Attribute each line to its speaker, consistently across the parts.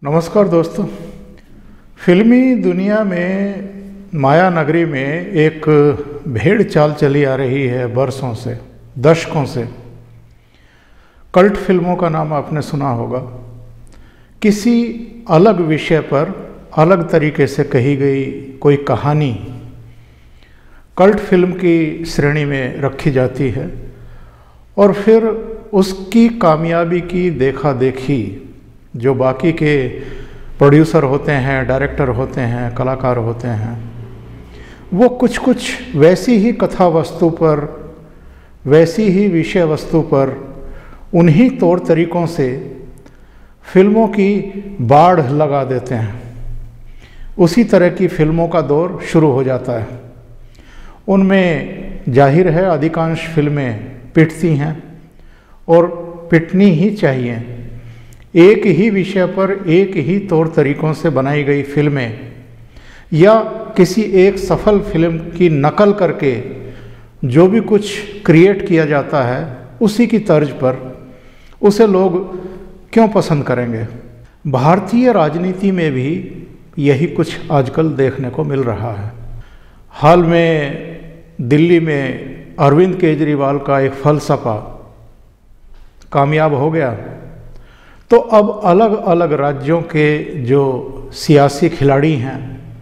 Speaker 1: नमस्कार दोस्तों। फिल्मी दुनिया में माया नगरी में एक भेड़ चाल चली आ रही है बरसों से, दशकों से। कल्ट फिल्मों का नाम आपने सुना होगा। किसी अलग विषय पर अलग तरीके से कही गई कोई कहानी कल्ट फिल्म की श्रेणी में रखी जाती है और फिर उसकी कामयाबी की देखा देखी जो बाकी के प्रोड्यूसर होते हैं, डायरेक्टर होते हैं, कलाकार होते हैं, वो कुछ कुछ वैसी ही कथा वस्तु पर, वैसी ही विषय वस्तु पर उन्हीं तौर तरीक़ों से फिल्मों की बाढ़ लगा देते हैं। उसी तरह की फिल्मों का दौर शुरू हो जाता है। उनमें जाहिर है अधिकांश फिल्में पिटती हैं और पिटनी ही चाहिए। एक ही विषय पर एक ही तौर तरीक़ों से बनाई गई फिल्में या किसी एक सफल फिल्म की नकल करके जो भी कुछ क्रिएट किया जाता है उसी की तर्ज पर उसे लोग क्यों पसंद करेंगे। भारतीय राजनीति में भी यही कुछ आजकल देखने को मिल रहा है। हाल में दिल्ली में अरविंद केजरीवाल का एक फलसफा कामयाब हो गया, तो अब अलग अलग राज्यों के जो सियासी खिलाड़ी हैं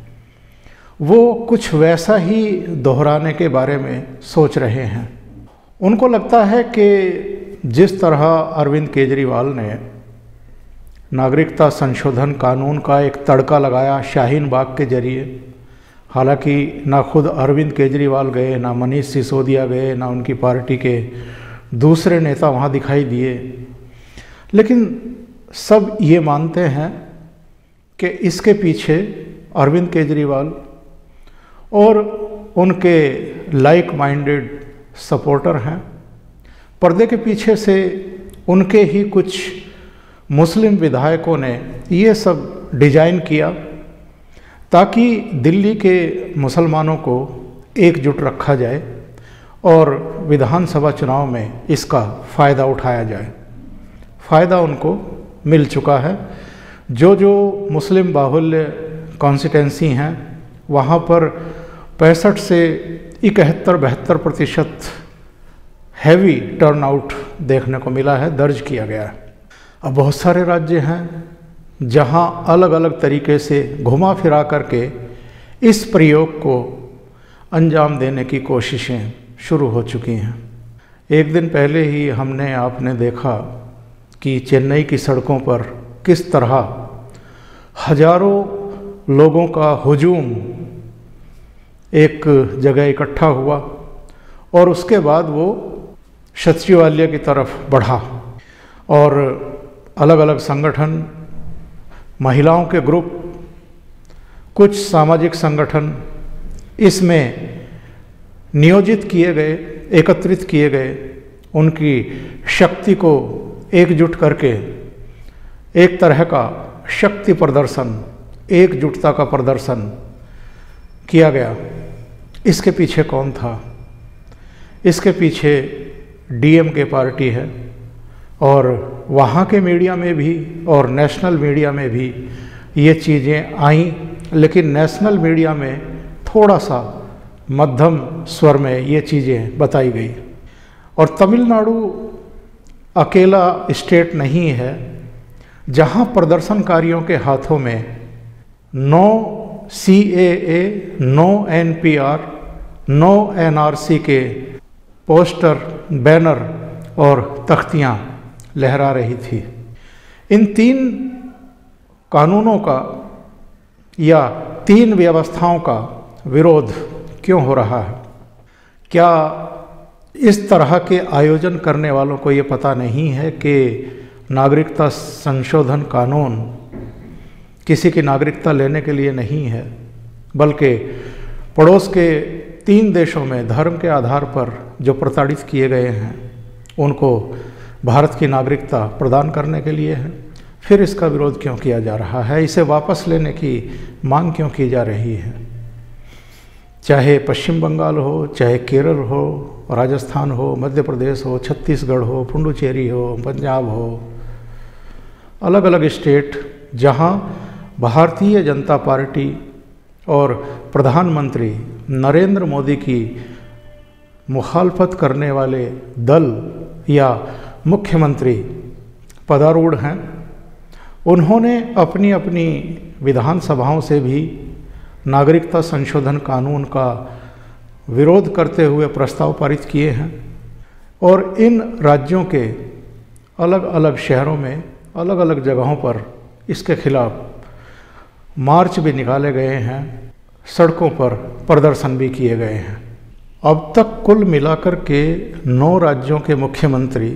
Speaker 1: वो कुछ वैसा ही दोहराने के बारे में सोच रहे हैं। उनको लगता है कि जिस तरह अरविंद केजरीवाल ने नागरिकता संशोधन कानून का एक तड़का लगाया शाहीन बाग के जरिए, हालांकि ना खुद अरविंद केजरीवाल गए, ना मनीष सिसोदिया गए, ना उनकी पार्टी के दूसरे नेता वहाँ दिखाई दिए, लेकिन सब ये मानते हैं कि इसके पीछे अरविंद केजरीवाल और उनके लाइक माइंडेड सपोर्टर हैं। पर्दे के पीछे से उनके ही कुछ मुस्लिम विधायकों ने ये सब डिजाइन किया ताकि दिल्ली के मुसलमानों को एकजुट रखा जाए और विधानसभा चुनाव में इसका फ़ायदा उठाया जाए। फ़ायदा उनको मिल चुका है। जो जो मुस्लिम बाहुल्य कॉन्स्टिटेंसी हैं वहाँ पर 65 से 71-72% हैवी टर्नआउट देखने को मिला है, दर्ज किया गया है। अब बहुत सारे राज्य हैं जहाँ अलग अलग तरीके से घुमा फिरा करके इस प्रयोग को अंजाम देने की कोशिशें शुरू हो चुकी हैं। एक दिन पहले ही आपने देखा कि चेन्नई की सड़कों पर किस तरह हजारों लोगों का हुजूम एक जगह इकट्ठा हुआ और उसके बाद वो सचिवालय की तरफ बढ़ा और अलग अलग संगठन, महिलाओं के ग्रुप, कुछ सामाजिक संगठन इसमें नियोजित किए गए, एकत्रित किए गए। उनकी शक्ति को एकजुट करके एक तरह का शक्ति प्रदर्शन, एकजुटता का प्रदर्शन किया गया। इसके पीछे कौन था? इसके पीछे डीएमके पार्टी है और वहाँ के मीडिया में भी और नेशनल मीडिया में भी ये चीज़ें आईं, लेकिन नेशनल मीडिया में थोड़ा सा मध्यम स्वर में ये चीज़ें बताई गई। और तमिलनाडु अकेला स्टेट नहीं है जहां प्रदर्शनकारियों के हाथों में no CAA, no NPR, no NRC के पोस्टर, बैनर और तख्तियां लहरा रही थी। इन 3 कानूनों का या 3 व्यवस्थाओं का विरोध क्यों हो रहा है? क्या इस तरह के आयोजन करने वालों को ये पता नहीं है कि नागरिकता संशोधन कानून किसी की नागरिकता लेने के लिए नहीं है, बल्कि पड़ोस के 3 देशों में धर्म के आधार पर जो प्रताड़ित किए गए हैं उनको भारत की नागरिकता प्रदान करने के लिए है? फिर इसका विरोध क्यों किया जा रहा है? इसे वापस लेने की मांग क्यों की जा रही है? चाहे पश्चिम बंगाल हो, चाहे केरल हो, राजस्थान हो, मध्य प्रदेश हो, छत्तीसगढ़ हो, पुडुचेरी हो, पंजाब हो, अलग अलग स्टेट जहां भारतीय जनता पार्टी और प्रधानमंत्री नरेंद्र मोदी की मुखालफत करने वाले दल या मुख्यमंत्री पदारूढ़ हैं, उन्होंने अपनी अपनी विधानसभाओं से भी नागरिकता संशोधन कानून का विरोध करते हुए प्रस्ताव पारित किए हैं और इन राज्यों के अलग अलग शहरों में अलग अलग जगहों पर इसके खिलाफ मार्च भी निकाले गए हैं, सड़कों पर प्रदर्शन भी किए गए हैं। अब तक कुल मिलाकर के 9 राज्यों के मुख्यमंत्री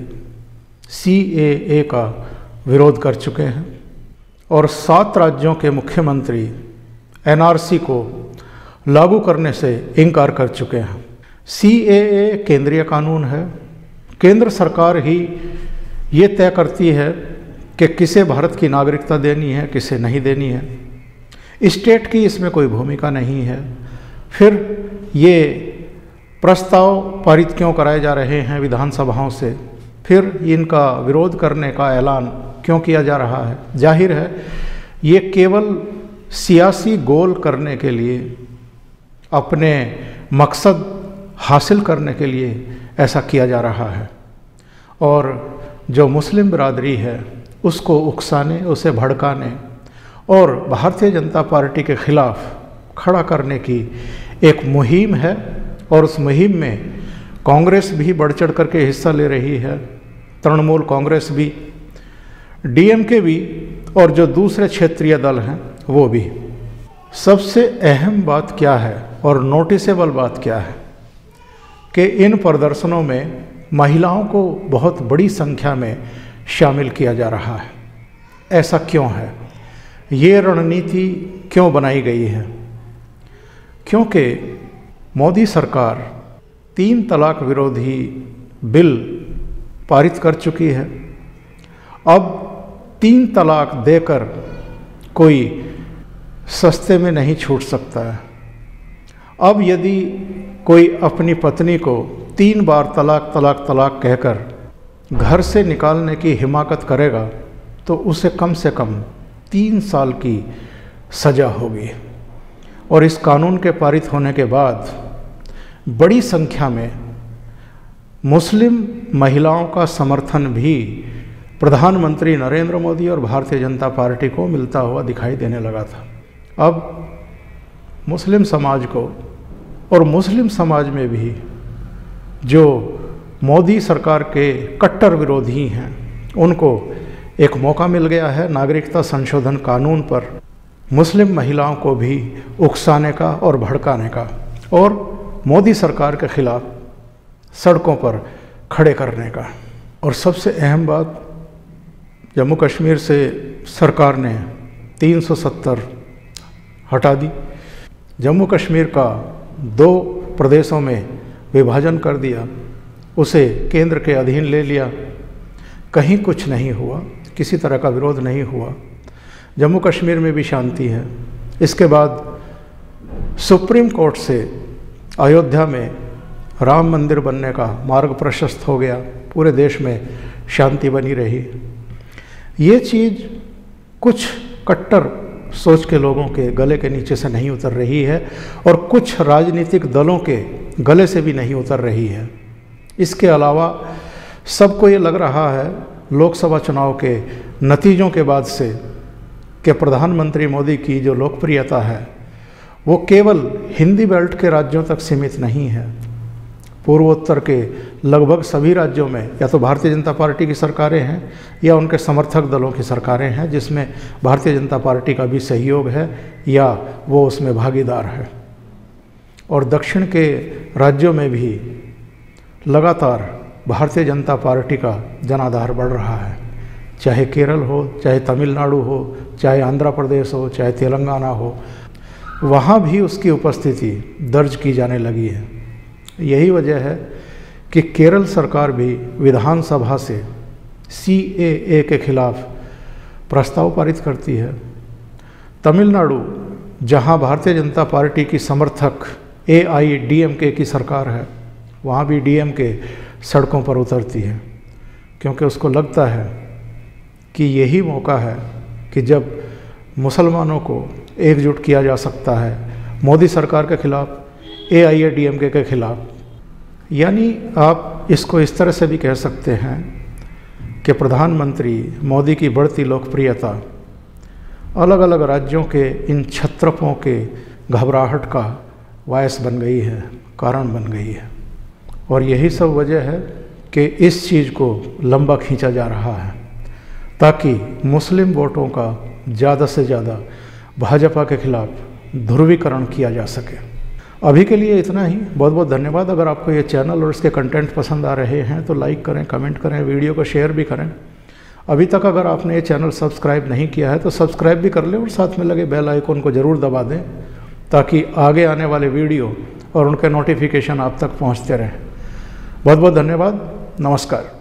Speaker 1: CAA का विरोध कर चुके हैं और 7 राज्यों के मुख्यमंत्री NRC को लागू करने से इनकार कर चुके हैं। CAA केंद्रीय कानून है, केंद्र सरकार ही ये तय करती है कि किसे भारत की नागरिकता देनी है, किसे नहीं देनी है। स्टेट की इसमें कोई भूमिका नहीं है। फिर ये प्रस्ताव पारित क्यों कराए जा रहे हैं विधानसभाओं से, फिर इनका विरोध करने का ऐलान क्यों किया जा रहा है? जाहिर है ये केवल सियासी गोल करने के लिए, अपने मकसद हासिल करने के लिए ऐसा किया जा रहा है और जो मुस्लिम बिरादरी है उसको उकसाने, उसे भड़काने और भारतीय जनता पार्टी के खिलाफ खड़ा करने की एक मुहिम है और उस मुहिम में कांग्रेस भी बढ़ चढ़ करके हिस्सा ले रही है, तृणमूल कांग्रेस भी, DMK भी और जो दूसरे क्षेत्रीय दल हैं वो भी। सबसे अहम बात क्या है और नोटिसेबल बात क्या है कि इन प्रदर्शनों में महिलाओं को बहुत बड़ी संख्या में शामिल किया जा रहा है। ऐसा क्यों है? ये रणनीति क्यों बनाई गई है? क्योंकि मोदी सरकार 3 तलाक विरोधी बिल पारित कर चुकी है। अब 3 तलाक देकर कोई सस्ते में नहीं छूट सकता है। अब यदि कोई अपनी पत्नी को 3 बार तलाक तलाक तलाक कहकर घर से निकालने की हिमाकत करेगा तो उसे कम से कम 3 साल की सज़ा होगी। और इस कानून के पारित होने के बाद बड़ी संख्या में मुस्लिम महिलाओं का समर्थन भी प्रधानमंत्री नरेंद्र मोदी और भारतीय जनता पार्टी को मिलता हुआ दिखाई देने लगा था। अब मुस्लिम समाज को और मुस्लिम समाज में भी जो मोदी सरकार के कट्टर विरोधी हैं उनको एक मौका मिल गया है नागरिकता संशोधन कानून पर मुस्लिम महिलाओं को भी उकसाने का और भड़काने का और मोदी सरकार के खिलाफ सड़कों पर खड़े करने का। और सबसे अहम बात, जम्मू कश्मीर से सरकार ने 370 हटा दी, जम्मू कश्मीर का 2 प्रदेशों में विभाजन कर दिया, उसे केंद्र के अधीन ले लिया। कहीं कुछ नहीं हुआ, किसी तरह का विरोध नहीं हुआ, जम्मू कश्मीर में भी शांति है। इसके बाद सुप्रीम कोर्ट से अयोध्या में राम मंदिर बनने का मार्ग प्रशस्त हो गया, पूरे देश में शांति बनी रही। ये चीज़ कुछ कट्टर सोच के लोगों के गले के नीचे से नहीं उतर रही है और कुछ राजनीतिक दलों के गले से भी नहीं उतर रही है। इसके अलावा सबको ये लग रहा है लोकसभा चुनाव के नतीजों के बाद से कि प्रधानमंत्री मोदी की जो लोकप्रियता है वो केवल हिंदी बेल्ट के राज्यों तक सीमित नहीं है। पूर्वोत्तर के लगभग सभी राज्यों में या तो भारतीय जनता पार्टी की सरकारें हैं या उनके समर्थक दलों की सरकारें हैं जिसमें भारतीय जनता पार्टी का भी सहयोग है या वो उसमें भागीदार है। और दक्षिण के राज्यों में भी लगातार भारतीय जनता पार्टी का जनाधार बढ़ रहा है, चाहे केरल हो, चाहे तमिलनाडु हो, चाहे आंध्र प्रदेश हो, चाहे तेलंगाना हो, वहाँ भी उसकी उपस्थिति दर्ज की जाने लगी है। यही वजह है कि केरल सरकार भी विधानसभा से CAA के खिलाफ प्रस्ताव पारित करती है। तमिलनाडु, जहाँ भारतीय जनता पार्टी की समर्थक AIDMK की सरकार है, वहाँ भी DMK सड़कों पर उतरती है क्योंकि उसको लगता है कि यही मौका है कि जब मुसलमानों को एकजुट किया जा सकता है मोदी सरकार के खिलाफ, AIADMK के खिलाफ। यानी आप इसको इस तरह से भी कह सकते हैं कि प्रधानमंत्री मोदी की बढ़ती लोकप्रियता अलग अलग राज्यों के इन छत्रपों के घबराहट का बायस बन गई है, कारण बन गई है। और यही सब वजह है कि इस चीज़ को लंबा खींचा जा रहा है ताकि मुस्लिम वोटों का ज़्यादा से ज़्यादा भाजपा के खिलाफ ध्रुवीकरण किया जा सके। अभी के लिए इतना ही। बहुत बहुत धन्यवाद। अगर आपको ये चैनल और इसके कंटेंट पसंद आ रहे हैं तो लाइक करें, कमेंट करें, वीडियो को शेयर भी करें। अभी तक अगर आपने ये चैनल सब्सक्राइब नहीं किया है तो सब्सक्राइब भी कर लें और साथ में लगे बेल आइकन को ज़रूर दबा दें ताकि आगे आने वाले वीडियो और उनके नोटिफिकेशन आप तक पहुंचते रहें। बहुत बहुत धन्यवाद। नमस्कार।